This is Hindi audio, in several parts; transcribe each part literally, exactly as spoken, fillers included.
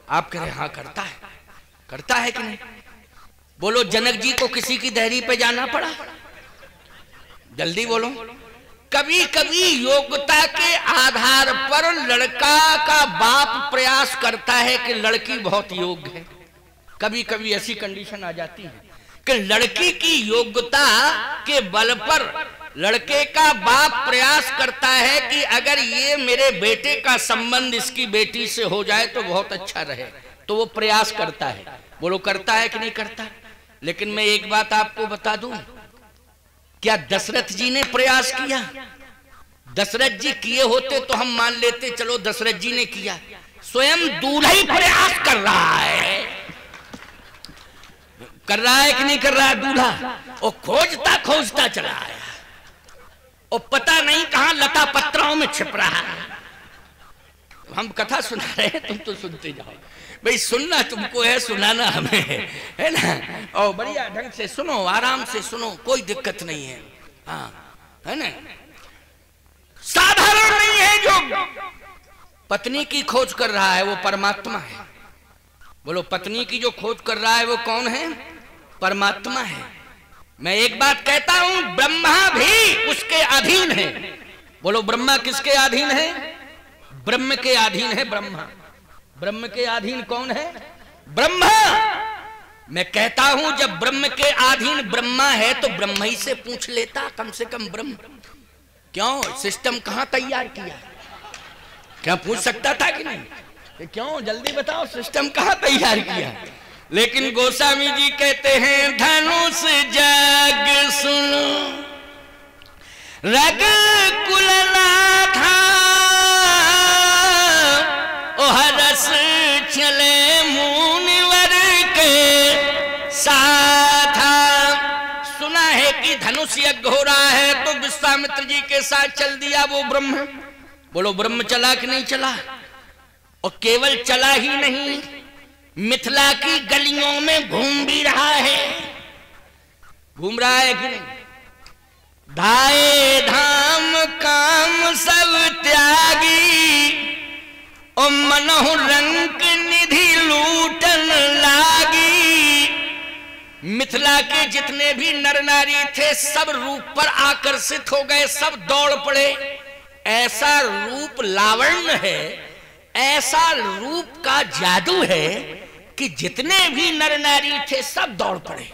आप कह रहे हाँ करता है, करता है कि नहीं? बोलो जनक जी को किसी की देहरी पे जाना पड़ा? जल्दी बोलो। कभी कभी योग्यता के आधार पर लड़का का बाप प्रयास करता है कि लड़की बहुत योग्य है। कभी कभी ऐसी कंडीशन आ जाती है कि लड़की की योग्यता के बल पर लड़के का बाप प्रयास करता है कि अगर ये मेरे बेटे का संबंध इसकी बेटी से हो जाए तो बहुत अच्छा रहे, तो वो प्रयास करता है। बोलो करता है कि नहीं करता? लेकिन मैं एक बात आपको बता दूं, क्या दशरथ जी ने प्रयास किया? दशरथ जी किए होते तो हम मान लेते चलो दशरथ जी ने किया। स्वयं दूल्हा ही प्रयास कर रहा है, कर रहा है कि नहीं कर रहा है दूल्हा? और खोजता खोजता चला आया और पता नहीं कहां लता पत्रों में छिप रहा है। हम कथा सुना रहे हैं, तुम तो सुनते जाओ भाई। सुनना तुमको है, सुनाना हमें है ना। और बढ़िया ढंग से सुनो, आराम से सुनो, कोई दिक्कत नहीं है। हाँ है ना, साधारण नहीं है। जो पत्नी की खोज कर रहा है वो परमात्मा है। बोलो पत्नी की जो खोज कर रहा है वो कौन है? परमात्मा है। मैं एक बात कहता हूं, ब्रह्मा भी उसके अधीन है। बोलो ब्रह्मा किसके अधीन है? ब्रह्म के अधीन है ब्रह्मा। ब्रह्म के अधीन कौन है? ब्रह्मा। मैं कहता हूं जब ब्रह्म के अधीन ब्रह्मा है तो ब्रह्म ही से पूछ लेता कम से कम ब्रह्म। क्यों सिस्टम कहां तैयार किया? क्या पूछ सकता था कि नहीं? क्यों जल्दी बताओ, सिस्टम कहां तैयार किया? लेकिन गोस्वामी जी कहते हैं धनुष जग सुनो रग कुलनाथा, ओ हरस चले मुनिवर के साथा। सुना है कि धनुष यज्ञ हो रहा है तो विश्वामित्र जी के साथ चल दिया वो ब्रह्म। बोलो ब्रह्म चला कि नहीं चला? और केवल चला ही नहीं, मिथिला की गलियों में घूम भी रहा है। घूम रहा है कि नहीं? धाए धाम काम सब त्यागी, और मनहु रंग निधि लूटन लागी। मिथिला के जितने भी नर नारी थे सब रूप पर आकर्षित हो गए, सब दौड़ पड़े। ऐसा रूप लावण्य है, ऐसा रूप का जादू है कि जितने भी नर नारी थे सब दौड़ पड़े।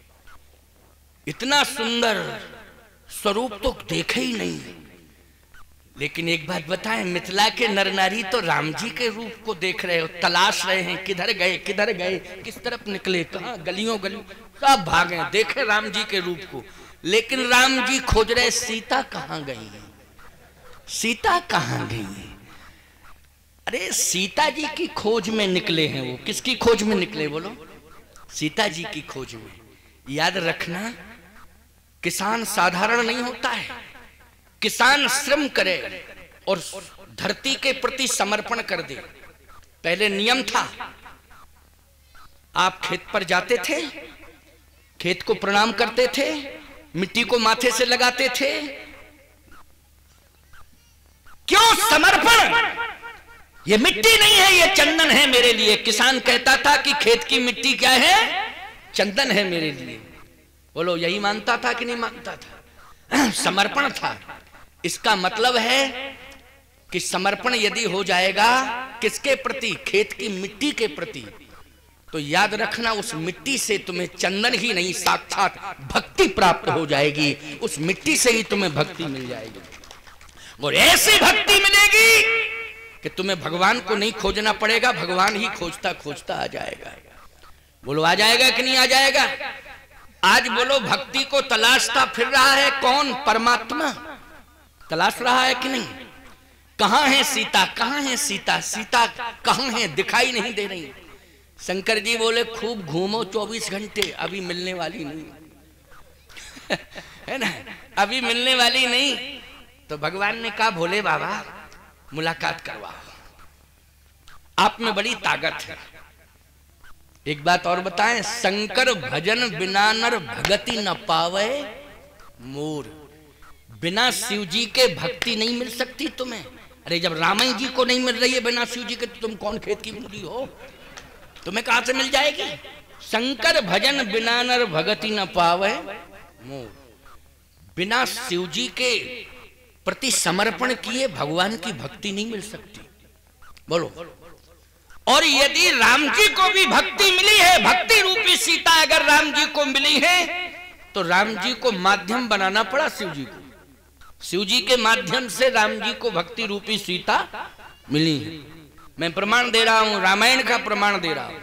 इतना सुंदर स्वरूप तो देखे ही नहीं। लेकिन एक बात बताएं, मिथिला के नर नारी तो राम जी के रूप को देख रहे हो, तलाश रहे हैं किधर गए किधर गए, किस तरफ निकले, कहां गलियों गलियों सब भागे, देखे राम जी के रूप को। लेकिन राम जी खोज रहे सीता कहां गई, सीता कहां गई। अरे सीता जी की खोज में निकले हैं वो। किसकी खोज में निकले बोलो? सीता जी की खोज में। याद रखना, किसान साधारण नहीं होता है। किसान श्रम करे और धरती के प्रति समर्पण कर दे। पहले नियम था, आप खेत पर जाते थे, खेत को प्रणाम करते थे, मिट्टी को माथे से लगाते थे। क्यों समर्पण? ये मिट्टी नहीं है, ये चंदन है मेरे लिए। किसान कहता था कि खेत की मिट्टी क्या है? चंदन है मेरे लिए। बोलो यही मानता था कि नहीं मानता था? समर्पण था। इसका मतलब है कि समर्पण यदि हो जाएगा किसके प्रति? खेत की मिट्टी के प्रति, तो याद रखना उस मिट्टी से तुम्हें चंदन ही नहीं साक्षात भक्ति प्राप्त हो जाएगी। उस मिट्टी से ही तुम्हें भक्ति मिल जाएगी, और ऐसी भक्ति मिलेगी कि तुम्हें भगवान को नहीं खोजना पड़ेगा, भगवान ही खोजता खोजता आ जाएगा। बोलो आ जाएगा कि नहीं आ जाएगा? आज बोलो भक्ति को तलाशता फिर रहा है कौन? परमात्मा तलाश रहा है कि नहीं? कहां है सीता, कहां है सीता, सीता कहां है? दिखाई नहीं दे रही। शंकर जी बोले खूब घूमो चौबीस घंटे, अभी मिलने वाली नहीं है ना, अभी मिलने वाली नहीं। तो भगवान ने कहा भोले बाबा मुलाकात करवाओ, आप में बड़ी ताकत है। एक बात और बताएं, शंकर भजन बिना नर भगति न पावे मोर। बिना शिव जी के भक्ति नहीं मिल सकती तुम्हें। अरे जब रामायण जी को नहीं मिल रही है बिना शिव जी के, तो तुम कौन खेत की मूली हो? तुम्हें कहां से मिल जाएगी? शंकर भजन बिना नर भगति न पावे मोह। बिना शिव जी के प्रति समर्पण किए भगवान की भक्ति नहीं मिल सकती। बोलो। और यदि राम जी को भी भक्ति मिली है, भक्ति रूपी सीता अगर राम जी को मिली है, तो राम जी को माध्यम बनाना पड़ा शिव जी को। शिव जी के माध्यम से राम जी को भक्ति रूपी सीता मिली है। मैं प्रमाण दे रहा हूं, रामायण का प्रमाण दे रहा हूं।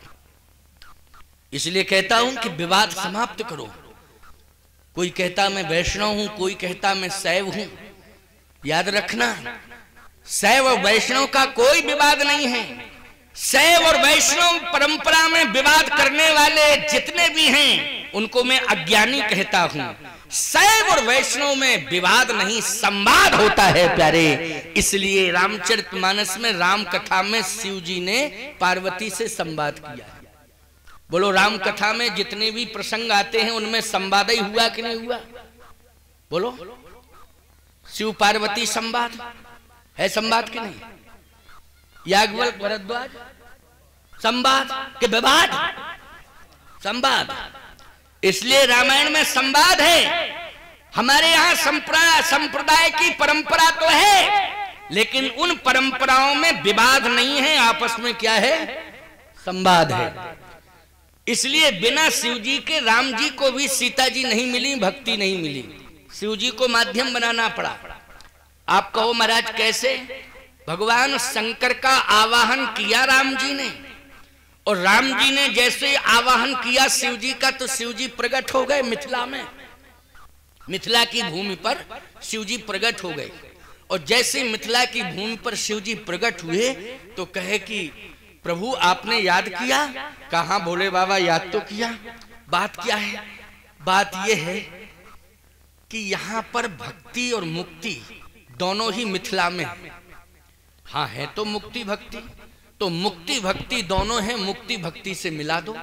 इसलिए कहता हूं कि विवाद समाप्त करो। कोई कहता मैं वैष्णव हूं, कोई कहता मैं शैव हूं। याद रखना, शैव और वैष्णव का कोई विवाद नहीं है। शैव और वैष्णव परंपरा में विवाद करने वाले जितने भी हैं उनको मैं अज्ञानी कहता हूं। शैव और वैष्णव में विवाद नहीं, संवाद होता है प्यारे। इसलिए रामचरितमानस में राम कथा में शिव जी ने पार्वती से संवाद किया है। बोलो, राम कथा में जितने भी प्रसंग आते हैं उनमें संवाद ही हुआ कि नहीं हुआ? बोलो, शिव पार्वती संवाद है, संवाद कि नहीं? याज्ञवल्क्य भरद्वाज संवाद के विवाद? संवाद। इसलिए रामायण में संवाद है। हमारे यहाँ संप्रदाय संप्रदाय की परंपरा तो है, लेकिन उन परंपराओं में विवाद नहीं है, आपस में क्या है? संवाद है। इसलिए बिना शिव जी के राम जी को भी सीता जी नहीं मिली, भक्ति नहीं मिली। शिव जी को माध्यम बनाना पड़ा। आप कहो महाराज कैसे? भगवान शंकर का आवाहन किया राम जी ने, और राम जी ने जैसे आवाहन किया शिव जी का, तो शिव जी प्रकट हो गए मिथिला में। मिथिला की भूमि पर शिव जी प्रकट हो गए। और जैसे मिथिला की भूमि पर शिव जी प्रकट हुए तो कहे कि प्रभु आपने याद किया? कहा भोले बाबा याद तो किया। बात क्या है? बात यह है कि यहां पर भक्ति और मुक्ति दोनों ही मिथिला में। हाँ है तो मुक्ति भक्ति, तो मुक्ति भक्ति दोनों है, मुक्ति भक्ति से मिला दो।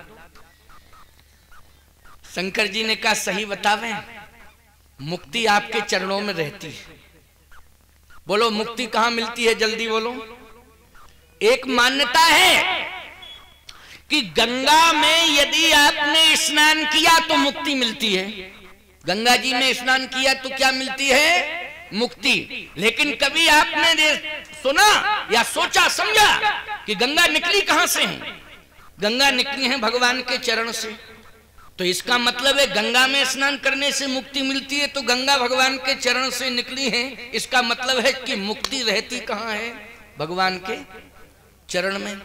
शंकर जी ने कहा सही बतावे, मुक्ति आपके चरणों में रहती है। बोलो मुक्ति कहां मिलती है? जल्दी बोलो। एक मान्यता है कि गंगा में यदि आपने स्नान किया तो मुक्ति मिलती है। गंगा जी में स्नान किया तो क्या मिलती है? मुक्ति। लेकिन कभी आपने सुना या सोचा समझा कि गंगा निकली कहां से है? गंगा निकली है भगवान के चरण से। तो इसका मतलब है गंगा में स्नान करने से मुक्ति मिलती है, तो गंगा भगवान के चरण से निकली है। इसका मतलब है कि मुक्ति रहती कहां है? भगवान के चरण में।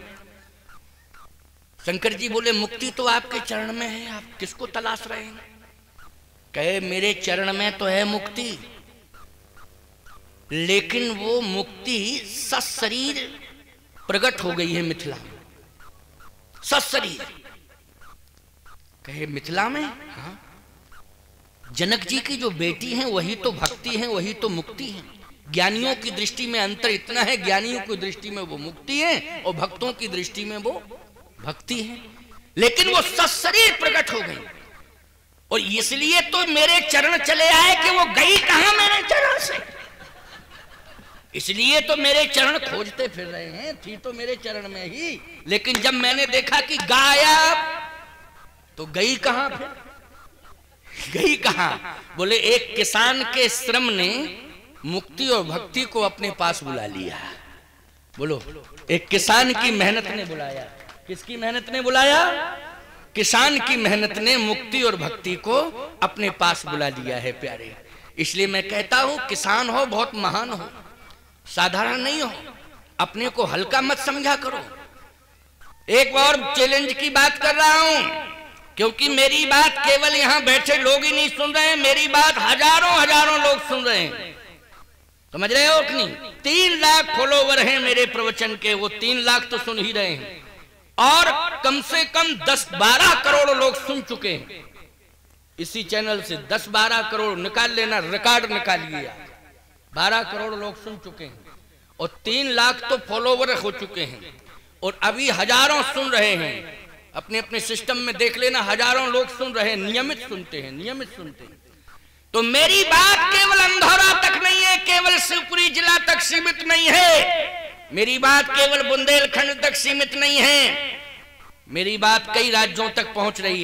शंकर जी बोले मुक्ति तो आपके चरण में है, आप किसको तलाश रहे हैं? कहे मेरे चरण में तो है मुक्ति, लेकिन वो मुक्ति सशरीर प्रकट हो गई है मिथिला में। सशरीर। कहे मिथिला में? हाँ। जनक जी की जो बेटी हैं वही तो भक्ति है, वही तो मुक्ति है। ज्ञानियों की दृष्टि में अंतर इतना है, ज्ञानियों की दृष्टि में वो मुक्ति है और भक्तों की दृष्टि में वो भक्ति है। लेकिन वो सशरीर प्रकट हो गई, और इसलिए तो मेरे चरण चले आए कि वो गई कहां मेरे चरण से। इसलिए तो मेरे चरण खोजते फिर रहे हैं, थी तो मेरे चरण में ही, लेकिन जब मैंने देखा कि गायब, तो गई कहां? फिर गई कहां? बोले एक किसान के श्रम ने मुक्ति और भक्ति को अपने पास बुला लिया। बोलो, एक किसान की मेहनत ने बुलाया। किसकी मेहनत ने बुलाया? किसान की मेहनत ने मुक्ति और भक्ति को अपने पास बुला लिया है प्यारे। इसलिए मैं कहता हूं किसान हो बहुत महान हो, साधारण नहीं हो। अपने को हल्का मत समझा करो। एक और चैलेंज की बात कर रहा हूं, क्योंकि मेरी बात केवल यहां बैठे लोग ही नहीं सुन रहे हैं, मेरी बात हजारों हजारों लोग सुन रहे हैं। समझ रहे हो कि नहीं? तीन लाख फॉलोवर हैं मेरे प्रवचन के, वो तीन लाख तो सुन ही रहे हैं, और कम से कम दस बारह करोड़ लोग सुन चुके हैं इसी चैनल से। दस बारह करोड़ निकाल लेना, रिकॉर्ड निकालिए। बारह करोड़ लोग सुन चुके हैं और तीन लाख तो फॉलोवर हो चुके हैं, और अभी हजारों सुन रहे हैं। अपने अपने सिस्टम में देख लेना, हजारों लोग सुन रहे हैं, नियमित सुनते हैं, नियमित सुनते हैं। तो मेरी बात केवल अंधौरा तक नहीं है, केवल शिवपुरी जिला तक सीमित नहीं है, मेरी बात केवल बुंदेलखंड तक सीमित नहीं है, मेरी बात कई राज्यों तक पहुंच रही है।